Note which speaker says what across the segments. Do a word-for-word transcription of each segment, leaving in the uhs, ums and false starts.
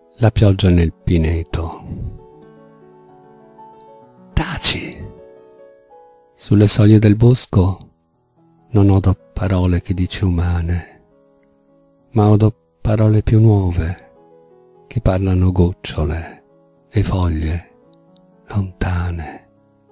Speaker 1: La pioggia nel pineto. Taci! Sulle soglie del bosco non odo parole che dici umane, ma odo parole più nuove che parlano gocciole e foglie lontane.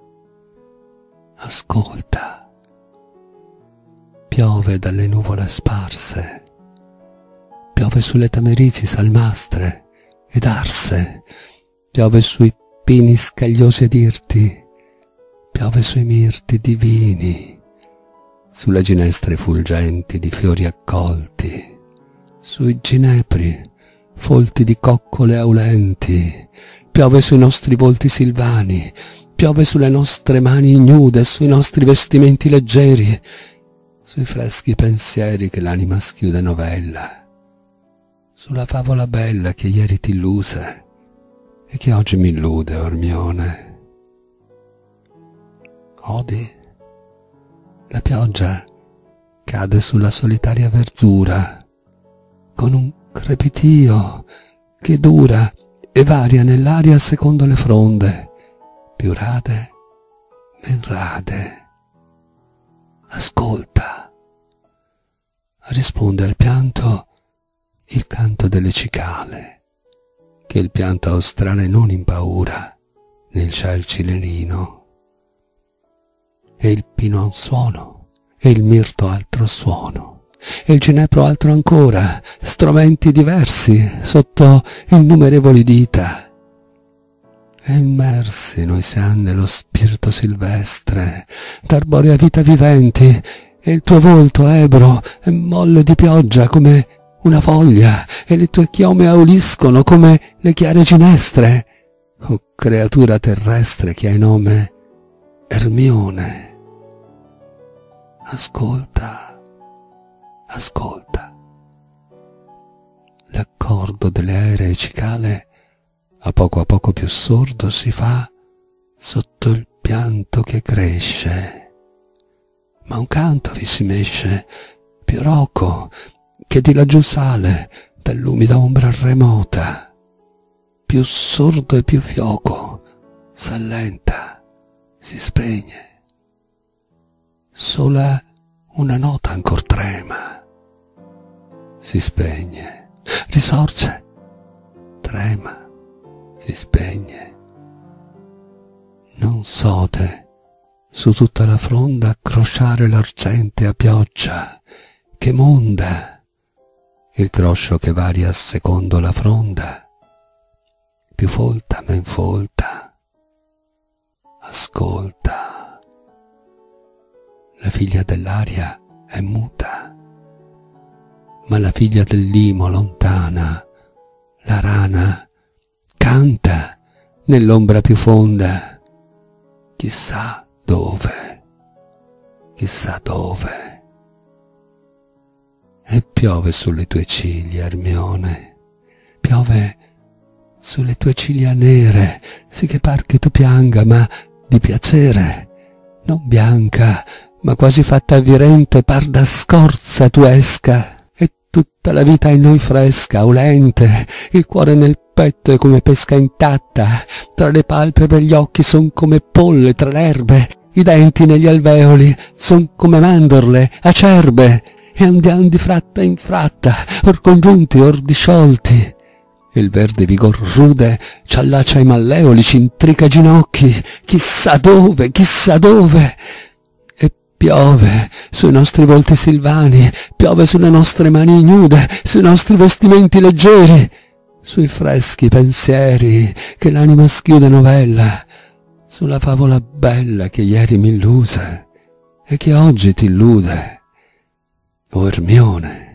Speaker 1: Ascolta, piove dalle nuvole sparse, piove sulle tamerici salmastre ed arse, piove sui pini scagliosi ed irti, piove sui mirti divini, sulle ginestre fulgenti di fiori accolti, sui ginepri folti di coccole aulenti, piove sui nostri volti silvani, piove sulle nostre mani ignude, sui nostri vestimenti leggeri, sui freschi pensieri che l'anima schiude novella, sulla favola bella che ieri ti illuse e che oggi mi illude, Ormione. Odi? La pioggia cade sulla solitaria verzura con un crepitio che dura e varia nell'aria secondo le fronde, più rade, men rade. Ascolta, risponde al pianto il canto delle cicale, che il pianto australe non impaura nel ciel cilenino. E il pino ha un suono, e il mirto altro suono, e il ginepro altro ancora, strumenti diversi sotto innumerevoli dita. E immersi noi siamo nello spirito silvestre, d'arborea vita viventi, e il tuo volto ebro è molle di pioggia come una foglia, e le tue chiome auliscono come le chiare ginestre. O creatura terrestre che hai nome Ermione. Ascolta, ascolta. L'accordo delle aeree cicale a poco a poco più sordo si fa sotto il pianto che cresce, ma un canto vi si mesce più roco che di laggiù sale dall'umida ombra remota, più sordo e più fioco s'allenta, si spegne. Sola una nota ancor trema, si spegne, risorge, trema, si spegne. Non sode su tutta la fronda accrosciare l'argente a pioggia che monda, il croscio che varia secondo la fronda, più folta men folta. Ascolta, la figlia dell'aria è muta, ma la figlia del limo lontana, la rana, canta nell'ombra più fonda, chissà dove, chissà dove. E piove sulle tue ciglia, Ermione, piove sulle tue ciglia nere, sì che par che tu pianga, ma di piacere, non bianca, ma quasi fatta avvirente, par da scorza tu esca, e tutta la vita in noi fresca, aulente, il cuore nel petto è come pesca intatta, tra le palpebre gli occhi son come polle tra le erbe, i denti negli alveoli son come mandorle acerbe, e andiam di fratta in fratta, or congiunti or disciolti, e il verde vigor rude c'allaccia i malleoli, c'intrica i ginocchi, chissà dove, chissà dove. E piove sui nostri volti silvani, piove sulle nostre mani ignude, sui nostri vestimenti leggeri, sui freschi pensieri che l'anima schiude novella, sulla favola bella che ieri mi illuse e che oggi ti illude, o Ermione.